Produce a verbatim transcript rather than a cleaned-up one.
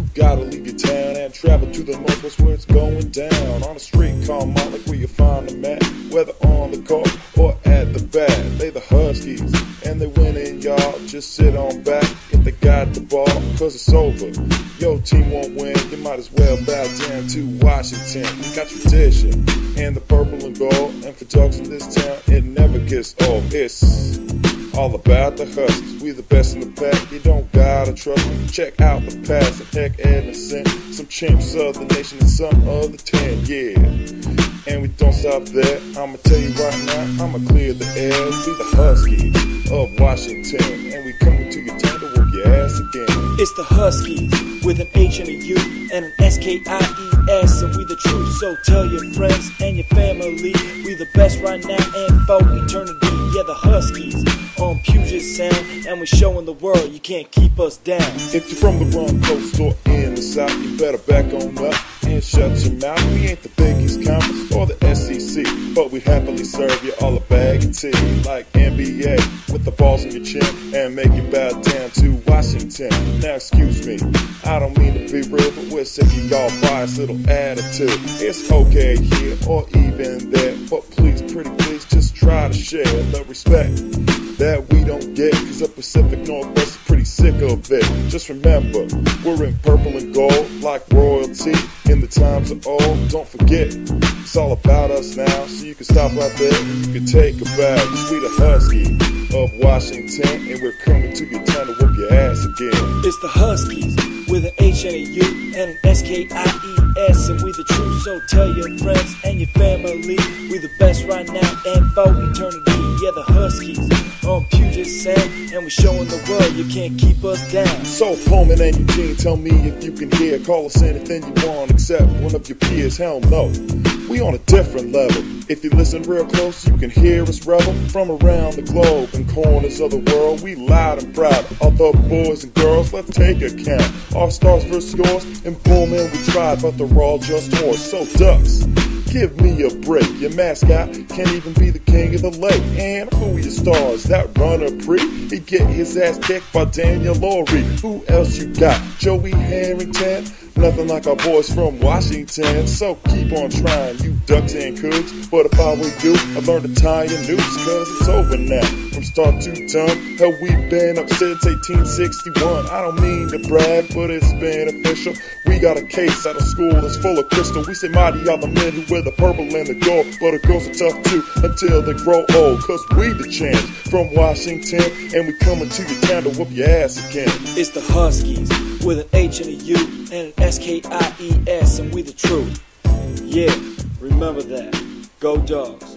Gotta leave your town and travel to the northwest where it's going down. On a streetcar mall like where you find them at, whether on the court or at the bat. They the Huskies and they winning, y'all. Just sit on back if they got the ball, cause it's over. Your team won't win, you might as well bow down to Washington. We got tradition and the purple and gold, and for dogs in this town it never gets old. It's all about the Huskies, we the best in the pack. You don't gotta trust me, check out the past. And heck, innocent, some chimps of the nation and some of the ten, yeah. And we don't stop there, I'ma tell you right now, I'ma clear the air. We the Huskies of Washington, and we coming to your town to whoop your ass again. It's the Huskies with an H and a U and an S K I E S, and we the truth, so tell your friends and your family. We the best right now and for eternity. Yeah, the Huskies on Puget Sound, and we're showing the world you can't keep us down. If you're from the wrong coast or in the south, you better back on up and shut your mouth. We ain't the Big East Conference or the S E C, but we'd happily serve you all a bag of tea, like N B A with the balls in your chin and make you bow down to Washington. Now excuse me, I don't mean to be rude, but we're sick of y'all biased little attitude. It's okay here or even there, but please, pretty please, just try to share the respect that we don't get, cause the Pacific Northwest is pretty sick of it. Just remember, we're in purple and gold like royalty in the times of old. Don't forget, it's all about us now, so you can stop right there and you can take a bow. We the Huskies of Washington, and we're coming to your town to whoop your ass again. It's the Huskies with an H and a U and an S K I E S, and we the truth, so tell your friends and your family. We the best right now and for eternity. Yeah, the Huskies on Puget Sound, and we're showing the world you can't keep us down. So Pullman and Eugene, tell me if you can hear. Call us anything you want except one of your peers. Hell no, we on a different level. If you listen real close, you can hear us revel from around the globe and corners of the world. We loud and proud, all the boys and girls, let's take a count. Our stars versus yours, and boom, man, we tried, but they're all just horse. So Ducks, give me a break. Your mascot can't even be the king of the lake. And who are your stars? That runner Pre, he get his ass kicked by Daniel Laurie. Who else you got? Joey Harrington? Nothing like our boys from Washington. So keep on trying, you ducks and cooks. But if I were you, I'd learn to tie your noose, cause it's over now. From start to done, hell, we've been up since eighteen sixty-one. I don't mean to brag, but it's been official. We got a case out of school that's full of crystal. We say mighty are the men who wear the purple and the gold, but the girls are tough too until they grow old. Cause we the champs from Washington, and we coming to your town to whoop your ass again. It's the Huskies with an H and a U and an S K I E S, and we the truth. Yeah, remember that. Go Dawgs.